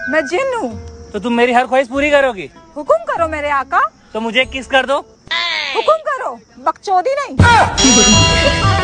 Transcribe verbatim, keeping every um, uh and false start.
मैं जिन हूँ। तो तुम मेरी हर ख्वाहिश पूरी करोगी? हुकुम करो मेरे आका। तो मुझे किस कर दो। हुकुम करो, बकचोदी नहीं।